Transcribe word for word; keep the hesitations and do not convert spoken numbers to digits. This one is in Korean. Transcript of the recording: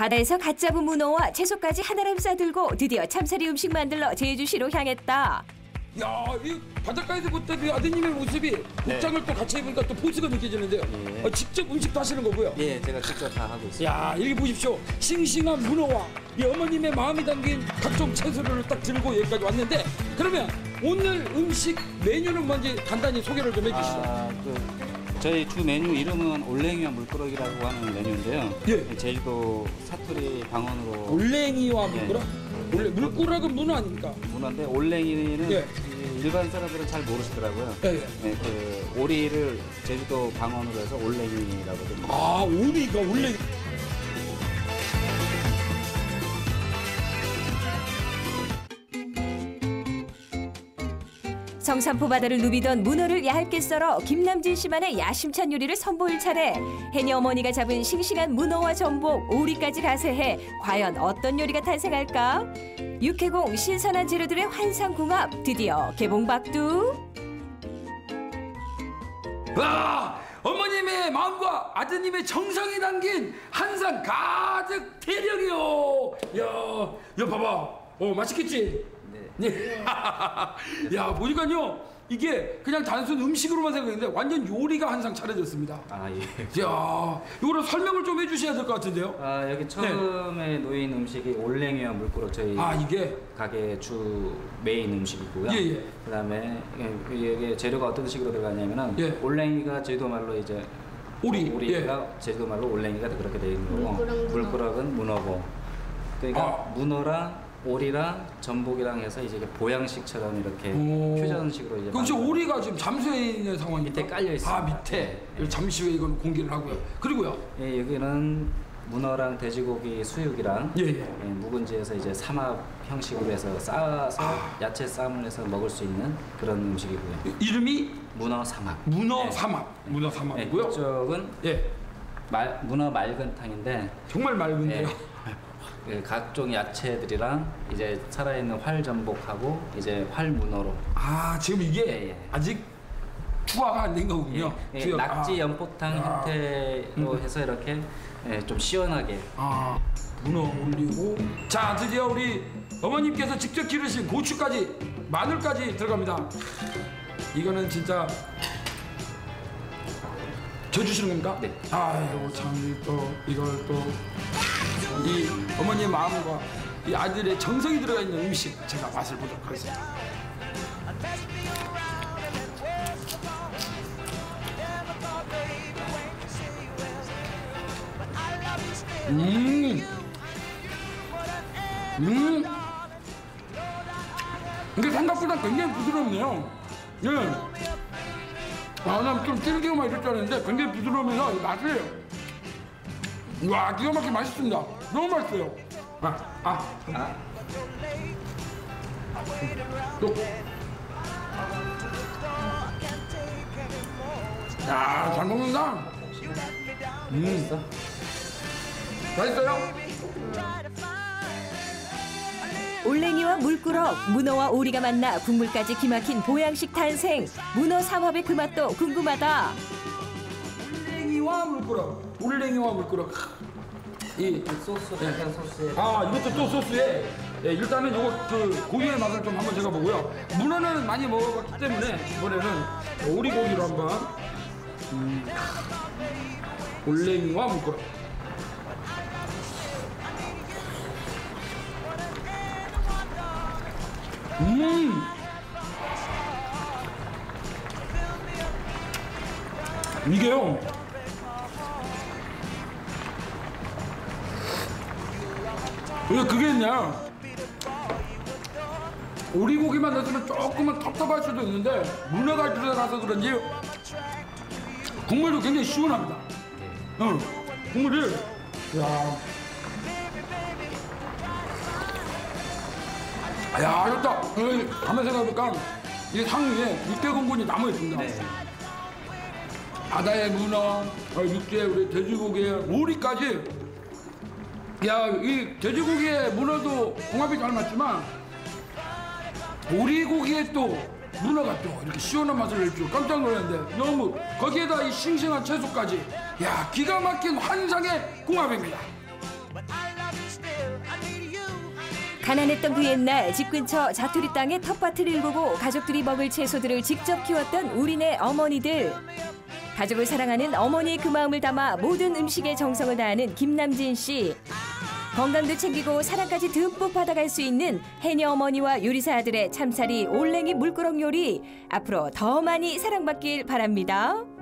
바다에서 갓 잡은 문어와 채소까지 한아름 싸들고 드디어 참사리 음식 만들러 제주시로 향했다. 야, 이 바닷가에서 부터 그 아드님의 모습이 복장을 네. 또 같이 입으니까 또 포스가 느껴지는데요. 예. 어, 직접 음식도 하시는 거고요. 예, 제가 직접 다 하고 있습니다. 야, 여기 보십시오. 싱싱한 문어와 이 어머님의 마음이 담긴 각종 채소를 딱 들고 여기까지 왔는데, 그러면 오늘 음식 메뉴는 뭔지 간단히 소개를 좀 해주시죠. 아, 그, 저희 주 메뉴 이름은 올랭이와 물꾸러기라고 하는 메뉴인데요. 예. 제주도 사투리 방언으로 올랭이와 물꾸러? 예. 원래 물꾸러기는 문어 아닙니까? 문어인데 올랭이는 예. 일반 사람들은 잘 모르시더라고요. 예, 예. 네, 그 오리를 제주도 방언으로 해서 올랭이라고 합니다. 아, 오리가 올랭이. 성산포 바다를 누비던 문어를 얇게 썰어 김남진 씨만의 야심찬 요리를 선보일 차례. 해녀 어머니가 잡은 싱싱한 문어와 전복, 오리까지 가세해 과연 어떤 요리가 탄생할까? 육해공 신선한 재료들의 환상궁합 드디어 개봉박두. 와! 어머님의 마음과 아드님의 정성이 담긴 한상 가득 대령이요. 야, 야 봐봐. 어, 맛있겠지? 네. 야, 보니까요 이게 그냥 단순 음식으로만 생각했는데 완전 요리가 한 상 차려졌습니다. 아, 예. 야, 이거를 설명을 좀 해주셔야 될 것 같은데요. 아, 여기 처음에 네. 놓인 음식이 올랭이와 물꾸러 저희 아, 이게 가게 주 메인 음식이고요. 예, 예. 그다음에 이게 재료가 어떤 식으로 들어가냐면은 예. 올랭이가 제주도 말로 이제 오리, 오리가 예. 제주도 말로 올랭이가 그렇게 되어 있는 거고, 물꾸러기는 문어고. 그러니까 아. 문어랑 오리랑 전복이랑 해서 이제 보양식처럼 이렇게 오. 퓨전식으로 이제. 그럼 지금 오리가 지금 잠수해 있는 상황입니까? 밑에 깔려 있습니다. 아, 밑에. 네. 잠시 후에 이거는 공개를 하고요. 그리고요. 예, 여기는 문어랑 돼지고기 수육이랑 예, 예. 예, 묵은지에서 이제 삼합 형식으로 해서 싸서 아. 야채 쌈을 해서 먹을 수 있는 그런 음식이고요. 이름이 문어 삼합. 문어 네. 삼합. 문어 삼합이고요. 예, 이쪽은 예. 말, 문어 맑은탕인데 정말 맑은데요. 예. 그 각종 야채들이랑 이제 살아있는 활전복하고 이제 활문어로. 아, 지금 이게 예, 예. 아직 투하가 안 된 거군요. 예, 예, 낙지 연포탕 아. 형태로 음. 해서 이렇게 예, 좀 시원하게. 아, 문어 올리고. 자, 드디어 우리 어머님께서 직접 기르신 고추까지 마늘까지 들어갑니다. 이거는 진짜 져주시는 겁니까? 네. 아이고 참, 또 이걸 또 이 어머니의 마음과 이 아들의 정성이 들어가 있는 음식 제가 맛을 보도록 하겠습니다. 음, 음, 이게 생각보다 굉장히 부드럽네요. 예. 아, 난 좀 질기고만 이럴 줄 알았는데 굉장히 부드러우면서 맛이에요. 와, 기가 막히게 맛있습니다. 너무 맛있어요. 아, 아, 아. 또. 야, 잘 먹는다. 음. 맛있어요? 올랭이와 물꾸러, 문어와 오리가 만나 국물까지 기막힌 보양식 탄생. 문어 삼합의 그 맛도 궁금하다. 올랭이와 물꾸러, 올랭이와 물꾸러. 이 소스, 예. 약간 소스에. 아, 이것도 또 소스에. 예, 일단은 이거 그 고유의 맛을 좀 한번 제가 보고요. 문어는 많이 먹어봤기 때문에 이번에는 오리고기로 한번. 음. 올랭이와 물꾸러. 음. 이게요. 왜 그게 있냐? 오리고기만 넣으면 조금은 텁텁할 수도 있는데 문어가 들어가서 그런지 국물도 굉장히 시원합니다. 응, 국물이 야, 야, 좋다. 가만 생각해보니까 이 상위에 육개공군이 남아 있습니다. 네. 바다의 문어, 육지에 우리 돼지고기에 오리까지. 야, 이 돼지고기에 문어도 궁합이 잘 맞지만 오리고기에 또 문어가 또 이렇게 시원한 맛을 낼 줄 깜짝 놀랐는데 너무 거기에다 이 싱싱한 채소까지 야, 기가 막힌 환상의 궁합입니다. 가난했던 그 옛날 집 근처 자투리 땅에 텃밭을 일구고 가족들이 먹을 채소들을 직접 키웠던 우리네 어머니들. 가족을 사랑하는 어머니의 그 마음을 담아 모든 음식에 정성을 다하는 김남진 씨. 건강도 챙기고 사랑까지 듬뿍 받아갈 수 있는 해녀 어머니와 요리사 아들의 참사리 올랭이 물끄렁 요리. 앞으로 더 많이 사랑받길 바랍니다.